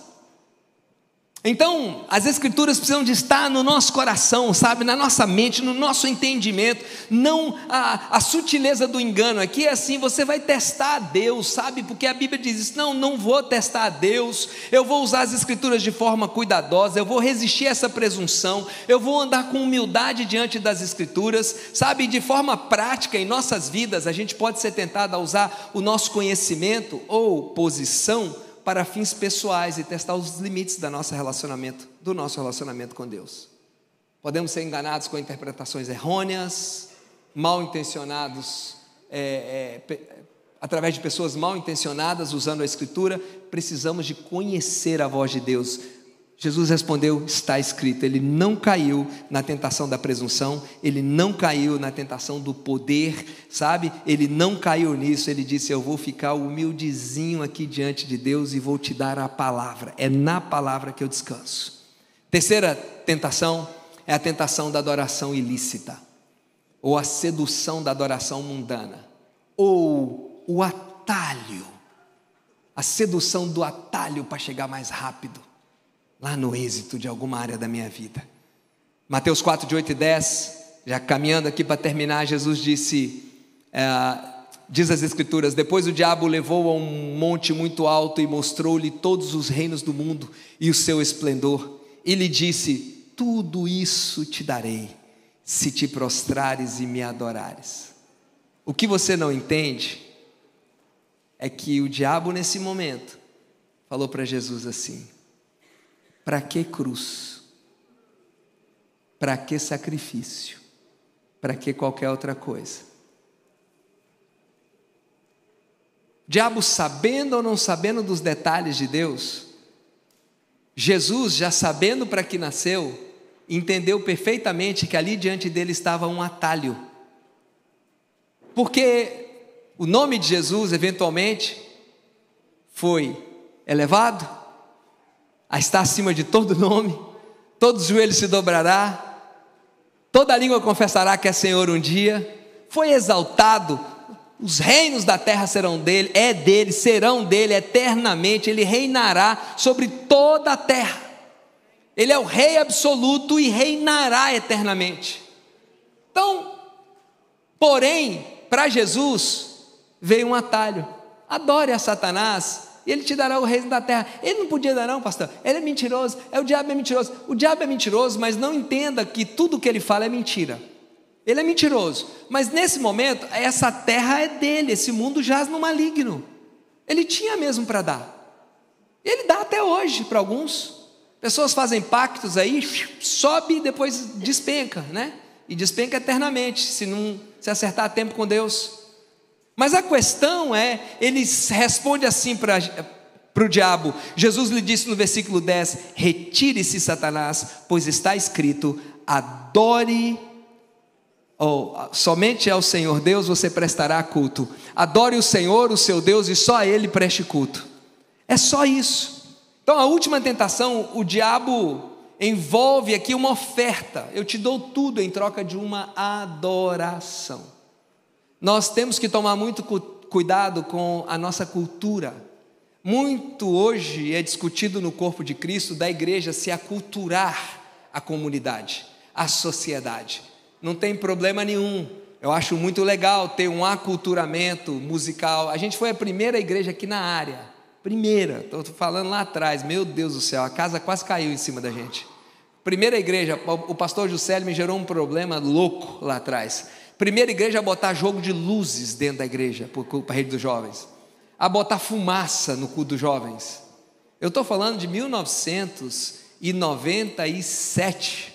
Então, as Escrituras precisam de estar no nosso coração, sabe? Na nossa mente, no nosso entendimento. Não a, a sutileza do engano aqui é assim, você vai testar a Deus, sabe? Porque a Bíblia diz isso, não, não vou testar a Deus. Eu vou usar as Escrituras de forma cuidadosa, eu vou resistir a essa presunção, eu vou andar com humildade diante das Escrituras, sabe? De forma prática, em nossas vidas, a gente pode ser tentado a usar o nosso conhecimento ou posição para fins pessoais e testar os limites do nosso relacionamento, do nosso relacionamento com Deus. Podemos ser enganados com interpretações errôneas, mal intencionados, é, é, através de pessoas mal intencionadas usando a Escritura. Precisamos de conhecer a voz de Deus. Jesus respondeu, está escrito. Ele não caiu na tentação da presunção, ele não caiu na tentação do poder, sabe? Ele não caiu nisso. Ele disse, eu vou ficar humildezinho aqui diante de Deus e vou te dar a palavra. É na palavra que eu descanso. Terceira tentação é a tentação da adoração ilícita, ou a sedução da adoração mundana, ou o atalho, a sedução do atalho para chegar mais rápido lá no êxito de alguma área da minha vida. Mateus quatro, de oito e dez, já caminhando aqui para terminar, Jesus disse, é, diz as Escrituras, depois o diabo o levou a um monte muito alto e mostrou-lhe todos os reinos do mundo e o seu esplendor, e lhe disse, tudo isso te darei, se te prostrares e me adorares. O que você não entende é que o diabo nesse momento falou para Jesus assim, para que cruz? Para que sacrifício? Para que qualquer outra coisa? O diabo, sabendo ou não sabendo dos detalhes de Deus, Jesus, já sabendo para que nasceu, entendeu perfeitamente que ali diante dele estava um atalho. Porque o nome de Jesus eventualmente foi elevado a estar acima de todo nome, todo joelho se dobrará, toda língua confessará que é Senhor um dia, foi exaltado, os reinos da terra serão dele, é dele, serão dele eternamente, ele reinará sobre toda a terra, ele é o rei absoluto e reinará eternamente. Então, porém, para Jesus veio um atalho: adore a Satanás e ele te dará o reino da terra. Ele não podia dar não, pastor, ele é mentiroso, é, o diabo é mentiroso. O diabo é mentiroso, mas não entenda que tudo que ele fala é mentira. Ele é mentiroso, mas nesse momento essa terra é dele, esse mundo jaz no maligno. Ele tinha mesmo para dar, ele dá até hoje para alguns. Pessoas fazem pactos aí, sobe e depois despenca, né? E despenca eternamente, se não se acertar a tempo com Deus. Mas a questão é, ele responde assim para o diabo. Jesus lhe disse no versículo dez: retire-se, Satanás, pois está escrito: adore, ou somente ao Senhor Deus você prestará culto. Adore o Senhor, o seu Deus, e só a Ele preste culto. É só isso. Então a última tentação, o diabo envolve aqui uma oferta: eu te dou tudo em troca de uma adoração. Nós temos que tomar muito cuidado com a nossa cultura. Muito hoje é discutido no corpo de Cristo, da igreja, se aculturar a comunidade, a sociedade. Não tem problema nenhum, eu acho muito legal ter um aculturamento musical. A gente foi a primeira igreja aqui na área, primeira, estou falando lá atrás, meu Deus do céu, a casa quase caiu em cima da gente. Primeira igreja, o pastor Juscelio me gerou um problema louco lá atrás. Primeira igreja a botar jogo de luzes dentro da igreja, para a rede dos jovens, a botar fumaça no culto dos jovens. Eu estou falando de mil novecentos e noventa e sete.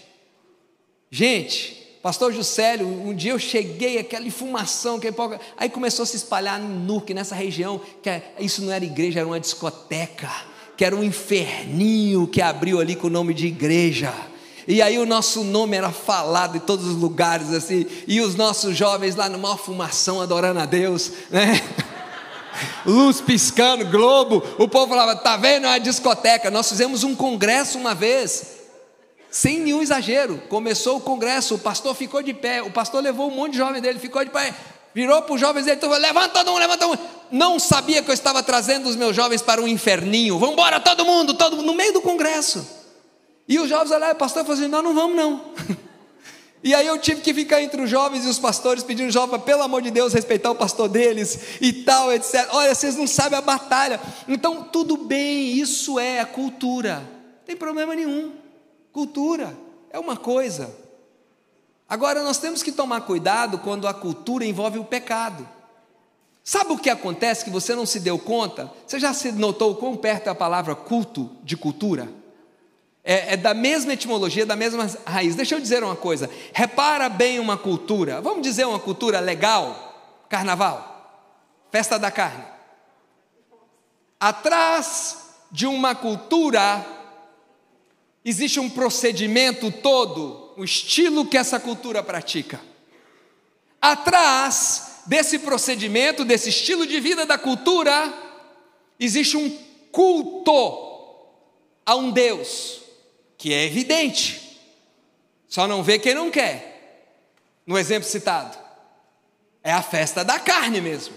Gente, pastor Juscelio, um dia eu cheguei, aquela infumação, aquele pau, aí começou a se espalhar no Nuque, nessa região, que isso não era igreja, era uma discoteca, que era um inferninho que abriu ali com o nome de igreja. E aí o nosso nome era falado em todos os lugares assim, e os nossos jovens lá no maior fumação, adorando a Deus, né? Luz piscando, globo, o povo falava, tá vendo, é uma discoteca. Nós fizemos um congresso uma vez, sem nenhum exagero, começou o congresso, o pastor ficou de pé, o pastor levou um monte de jovem dele, ficou de pé, virou para os jovens dele, falou, levanta todo mundo, levanta todo mundo. Não sabia que eu estava trazendo os meus jovens para um inferninho, vamos embora todo mundo, todo mundo, no meio do congresso. E os jovens olharam, o pastor falou assim, não, não vamos não. E aí eu tive que ficar entre os jovens e os pastores, pedindo jovens, pelo amor de Deus, respeitar o pastor deles, e tal, etcétera. Olha, vocês não sabem a batalha. Então tudo bem, isso é a cultura, não tem problema nenhum. Cultura é uma coisa. Agora nós temos que tomar cuidado quando a cultura envolve o pecado. Sabe o que acontece que você não se deu conta? Você já se notou quão perto é a palavra culto de cultura? É, é da mesma etimologia, da mesma raiz. Deixa eu dizer uma coisa, repara bem uma cultura, vamos dizer uma cultura legal, carnaval, festa da carne. Atrás de uma cultura existe um procedimento todo, o estilo que essa cultura pratica. Atrás desse procedimento, desse estilo de vida da cultura, existe um culto a um Deus, que é evidente, só não vê quem não quer. No exemplo citado, é a festa da carne mesmo.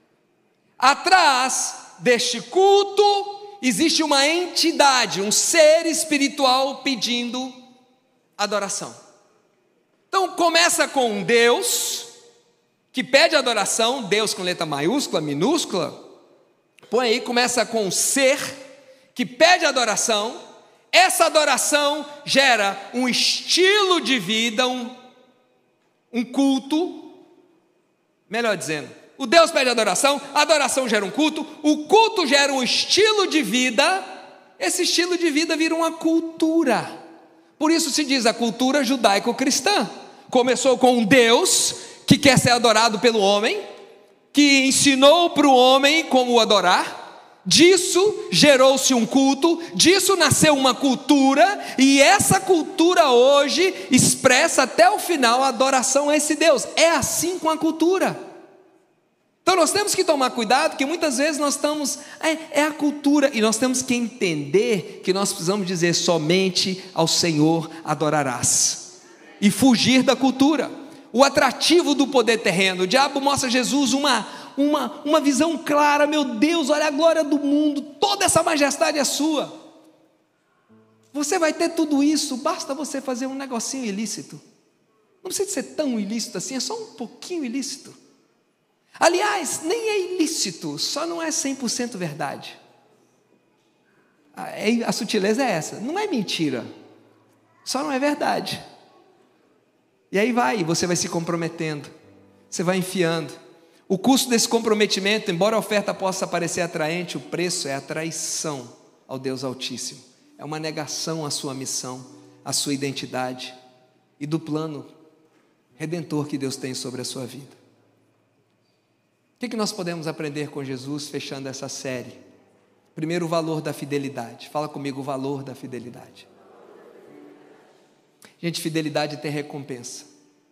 Atrás deste culto existe uma entidade, um ser espiritual pedindo adoração. Então começa com um Deus que pede adoração, Deus com letra maiúscula, minúscula, põe aí, começa com um ser que pede adoração. Essa adoração gera um estilo de vida, um, um culto, melhor dizendo, o Deus pede adoração, a adoração gera um culto, o culto gera um estilo de vida, esse estilo de vida vira uma cultura. Por isso se diz a cultura judaico-cristã. Começou com um Deus que quer ser adorado pelo homem, que ensinou para o homem como o adorar. Disso gerou-se um culto, disso nasceu uma cultura, e essa cultura hoje expressa até o final a adoração a esse Deus. É assim com a cultura. Então nós temos que tomar cuidado, porque muitas vezes nós estamos, é, é a cultura, e nós temos que entender que nós precisamos dizer somente ao Senhor adorarás, e fugir da cultura, o atrativo do poder terreno. O diabo mostra a Jesus uma, uma, uma visão clara: meu Deus, olha a glória do mundo, toda essa majestade é sua, você vai ter tudo isso, basta você fazer um negocinho ilícito, não precisa ser tão ilícito assim, é só um pouquinho ilícito. Aliás, nem é ilícito, só não é cem por cento verdade. A, a sutileza é essa, não é mentira, só não é verdade. E aí vai, você vai se comprometendo, você vai enfiando. O custo desse comprometimento, embora a oferta possa parecer atraente, o preço é a traição ao Deus Altíssimo. É uma negação à sua missão, à sua identidade e do plano redentor que Deus tem sobre a sua vida. O que, que nós podemos aprender com Jesus, fechando essa série? Primeiro, o valor da fidelidade. Fala comigo, o valor da fidelidade. Gente, fidelidade tem recompensa.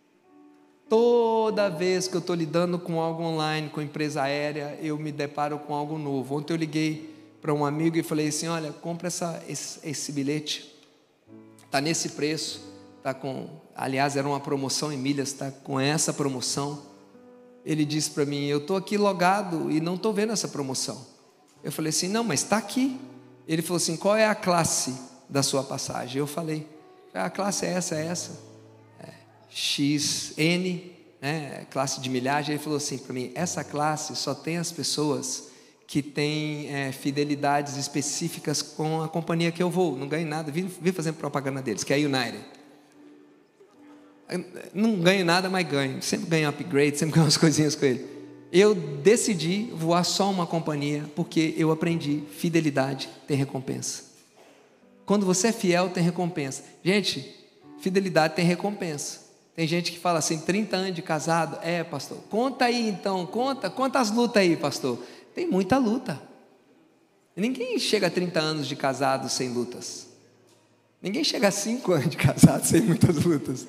Toda vez que eu estou lidando com algo online, com empresa aérea, eu me deparo com algo novo. Ontem eu liguei para um amigo e falei assim: olha, compra essa, esse, esse bilhete, está nesse preço, tá com, aliás era uma promoção em milhas, está com essa promoção. Ele disse para mim: eu estou aqui logado e não estou vendo essa promoção. Eu falei assim: não, mas está aqui. Ele falou assim: qual é a classe da sua passagem? Eu falei: a classe é essa, é essa, é X N, né, classe de milhagem. Ele falou assim para mim: essa classe só tem as pessoas que têm é, fidelidades específicas com a companhia que eu vou. Não ganho nada, vim, vim fazendo propaganda deles, que é a United. Não ganho nada, mas ganho, sempre ganho upgrade, sempre ganho umas coisinhas com ele. Eu decidi voar só uma companhia, porque eu aprendi: fidelidade tem recompensa. Quando você é fiel, tem recompensa. Gente, fidelidade tem recompensa. Tem gente que fala assim: trinta anos de casado, é pastor, conta aí então, conta, quantas lutas aí pastor? Tem muita luta. Ninguém chega a trinta anos de casado sem lutas. Ninguém chega a cinco anos de casado sem muitas lutas.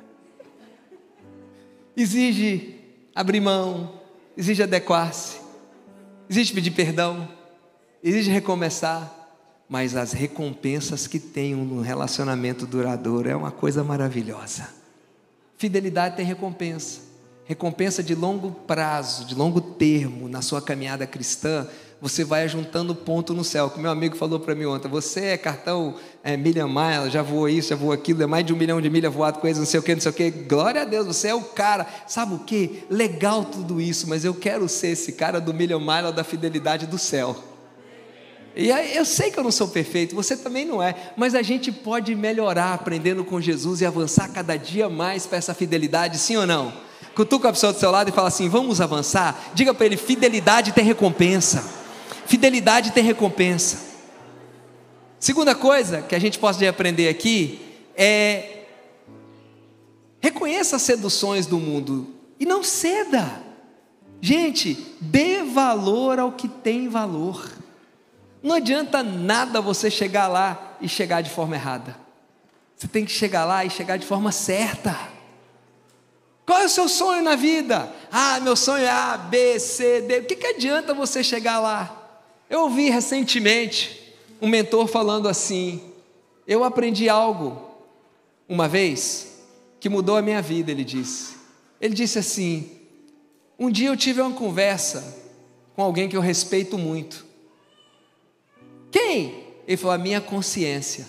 Exige abrir mão, exige adequar-se, exige pedir perdão, exige recomeçar, mas as recompensas que tem um relacionamento duradouro é uma coisa maravilhosa. Fidelidade tem recompensa, recompensa de longo prazo, de longo termo. Na sua caminhada cristã, você vai juntando ponto no céu. Como meu amigo falou para mim ontem: você é cartão é, milha mile, já voou isso, já voou aquilo, é mais de um milhão de milha voado com eles, não sei o que, não sei o que. Glória a Deus, você é o cara. Sabe o que? Legal tudo isso, mas eu quero ser esse cara do milha mile, da fidelidade do céu. E aí, eu sei que eu não sou perfeito, você também não é, mas a gente pode melhorar aprendendo com Jesus e avançar cada dia mais para essa fidelidade, sim ou não? Cutuca a pessoa do seu lado e fala assim: vamos avançar? Diga para ele: fidelidade tem recompensa. Fidelidade tem recompensa. Segunda coisa que a gente pode aprender aqui é: reconheça as seduções do mundo e não ceda. Gente, dê valor ao que tem valor. Não adianta nada você chegar lá e chegar de forma errada. Você tem que chegar lá e chegar de forma certa. Qual é o seu sonho na vida? Ah, meu sonho é A, B, C, D. O que, que adianta você chegar lá? Eu ouvi recentemente um mentor falando assim: eu aprendi algo uma vez que mudou a minha vida. Ele disse, ele disse assim: um dia eu tive uma conversa com alguém que eu respeito muito. Quem? Ele falou: a minha consciência.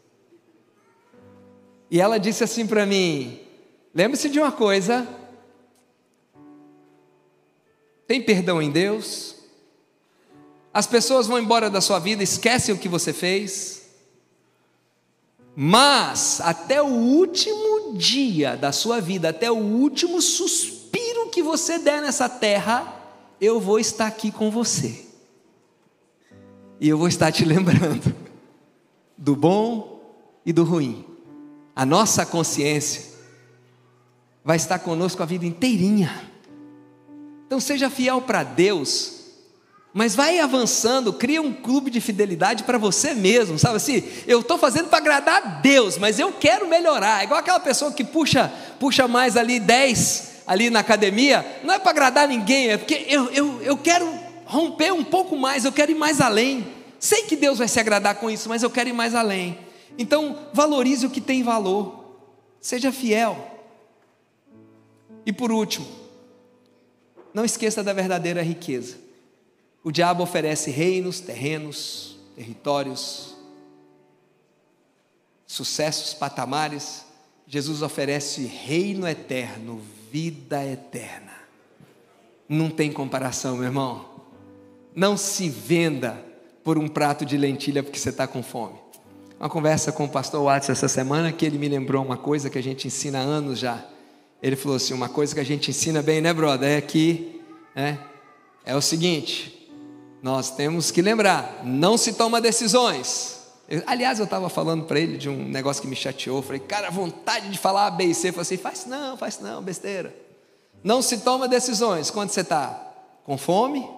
E ela disse assim para mim: lembre-se de uma coisa, tem perdão em Deus. As pessoas vão embora da sua vida, esquecem o que você fez, mas até o último dia da sua vida, até o último suspiro que você der nessa terra, eu vou estar aqui com você, e eu vou estar te lembrando do bom e do ruim. A nossa consciência vai estar conosco a vida inteirinha. Então seja fiel para Deus, mas vai avançando, cria um clube de fidelidade para você mesmo, sabe assim? Eu estou fazendo para agradar a Deus, mas eu quero melhorar. É igual aquela pessoa que puxa, puxa mais ali dez ali na academia, não é para agradar ninguém, é porque eu, eu, eu quero romper um pouco mais, eu quero ir mais além. Sei que Deus vai se agradar com isso, mas eu quero ir mais além. Então, valorize o que tem valor, seja fiel. E por último, não esqueça da verdadeira riqueza. O diabo oferece reinos, terrenos, territórios, sucessos, patamares. Jesus oferece reino eterno, vida eterna. Não tem comparação, meu irmão. Não se venda por um prato de lentilha porque você está com fome. Uma conversa com o pastor Watts essa semana, que ele me lembrou uma coisa que a gente ensina há anos já. Ele falou assim, uma coisa que a gente ensina bem, né, brother? É que é, é o seguinte, nós temos que lembrar, não se toma decisões. Eu, aliás, eu estava falando para ele de um negócio que me chateou. Falei, cara, vontade de falar A, B e C. Eu falei assim, faz não, faz não, besteira. Não se toma decisões quando você está com fome.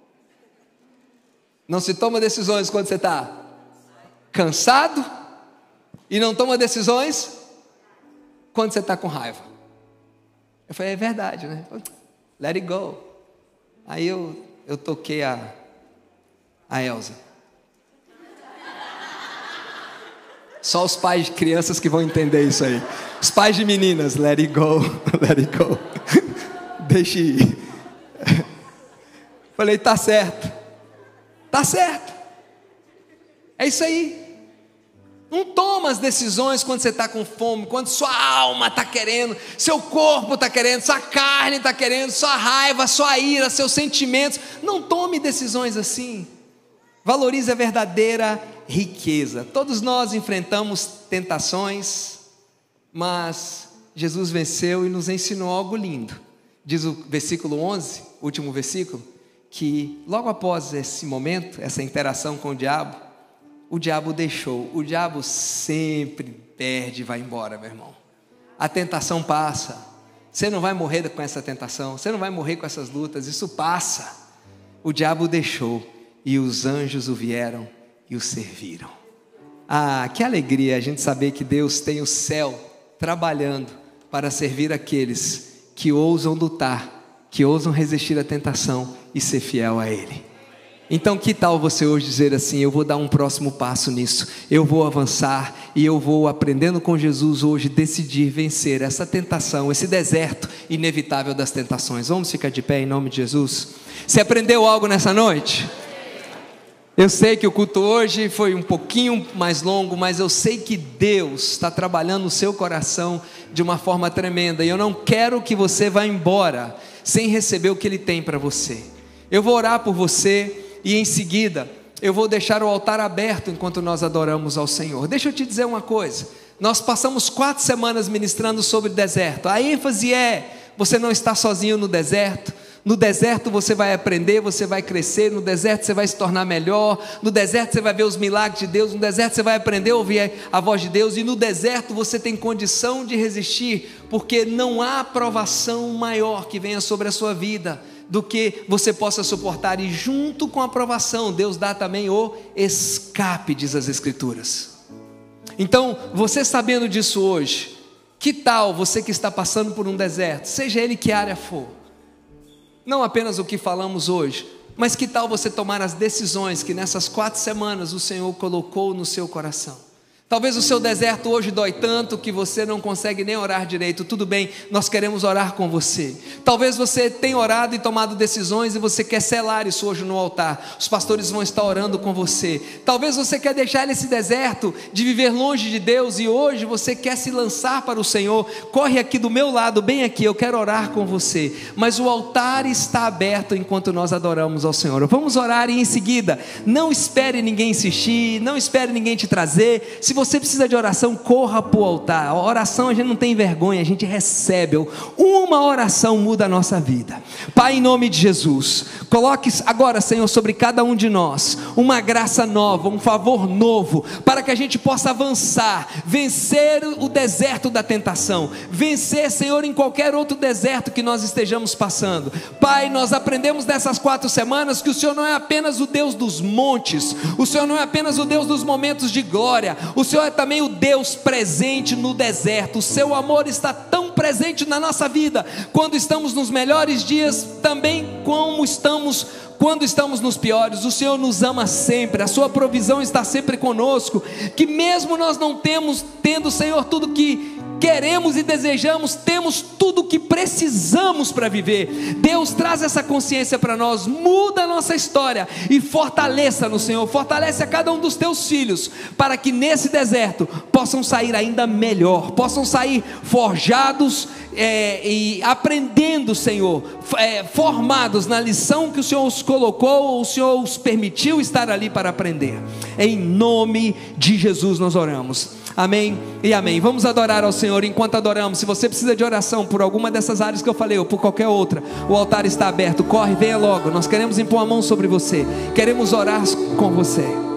Não se toma decisões quando você está cansado. E não toma decisões quando você está com raiva. Eu falei, é verdade, né? Let it go. Aí eu, eu toquei a, a Elza. Só os pais de crianças que vão entender isso aí. Os pais de meninas, let it go, let it go. Deixe ir. Falei, tá certo. Tá certo. É isso aí. Não toma as decisões quando você está com fome, quando sua alma está querendo, seu corpo está querendo, sua carne está querendo, sua raiva, sua ira, seus sentimentos. Não tome decisões assim. Valorize a verdadeira riqueza. Todos nós enfrentamos tentações, mas Jesus venceu e nos ensinou algo lindo. Diz o versículo onze, último versículo, que logo após esse momento, essa interação com o diabo, o diabo deixou. O diabo sempre perde e vai embora, meu irmão. A tentação passa. Você não vai morrer com essa tentação, você não vai morrer com essas lutas, isso passa. O diabo deixou e os anjos o vieram e o serviram. Ah, que alegria a gente saber que Deus tem o céu trabalhando para servir aqueles que ousam lutar, que ousam resistir à tentação e ser fiel a Ele. Então que tal você hoje dizer assim, eu vou dar um próximo passo nisso, eu vou avançar e eu vou, aprendendo com Jesus hoje, decidir vencer essa tentação, esse deserto inevitável das tentações. Vamos ficar de pé em nome de Jesus? Você aprendeu algo nessa noite? Eu sei que o culto hoje foi um pouquinho mais longo, mas eu sei que Deus está trabalhando no seu coração de uma forma tremenda, e eu não quero que você vá embora sem receber o que Ele tem para você. Eu vou orar por você, e em seguida eu vou deixar o altar aberto enquanto nós adoramos ao Senhor. Deixa eu te dizer uma coisa, nós passamos quatro semanas ministrando sobre o deserto. A ênfase é, você não está sozinho no deserto. No deserto você vai aprender, você vai crescer, no deserto você vai se tornar melhor, no deserto você vai ver os milagres de Deus, no deserto você vai aprender a ouvir a voz de Deus, e no deserto você tem condição de resistir, porque não há provação maior que venha sobre a sua vida do que você possa suportar, e junto com a provação, Deus dá também o escape, diz as Escrituras. Então, você sabendo disso hoje, que tal você que está passando por um deserto, seja ele que área for, não apenas o que falamos hoje, mas que tal você tomar as decisões que nessas quatro semanas o Senhor colocou no seu coração? Talvez o seu deserto hoje dói tanto que você não consegue nem orar direito. Tudo bem, nós queremos orar com você. Talvez você tenha orado e tomado decisões e você quer selar isso hoje no altar. Os pastores vão estar orando com você. Talvez você quer deixar esse deserto de viver longe de Deus e hoje você quer se lançar para o Senhor. Corre aqui do meu lado, bem aqui, eu quero orar com você. Mas o altar está aberto enquanto nós adoramos ao Senhor. Vamos orar e em seguida, não espere ninguém insistir, não espere ninguém te trazer. Se você precisa de oração, corra para o altar. A oração a gente não tem vergonha, a gente recebe. Uma oração muda a nossa vida. Pai, em nome de Jesus, coloque agora, Senhor, sobre cada um de nós uma graça nova, um favor novo, para que a gente possa avançar, vencer o deserto da tentação, vencer, Senhor, em qualquer outro deserto que nós estejamos passando. Pai, nós aprendemos nessas quatro semanas que o Senhor não é apenas o Deus dos montes, o Senhor não é apenas o Deus dos momentos de glória, o Senhor é também o Deus presente no deserto. O seu amor está tão presente na nossa vida, quando estamos nos melhores dias, também como estamos quando estamos nos piores. O Senhor nos ama sempre, a sua provisão está sempre conosco, que mesmo nós não temos, tendo, Senhor, tudo que queremos e desejamos, temos tudo o que precisamos para viver. Deus, traz essa consciência para nós, muda a nossa história e fortaleça no Senhor, fortalece a cada um dos teus filhos, para que nesse deserto possam sair ainda melhor, possam sair forjados é, e aprendendo, Senhor, é, formados na lição que o Senhor os colocou, o Senhor os permitiu estar ali para aprender. Em nome de Jesus nós oramos. Amém e amém. Vamos adorar ao Senhor. Enquanto adoramos, se você precisa de oração por alguma dessas áreas que eu falei, ou por qualquer outra, o altar está aberto, corre, venha logo, nós queremos impor a mão sobre você, queremos orar com você.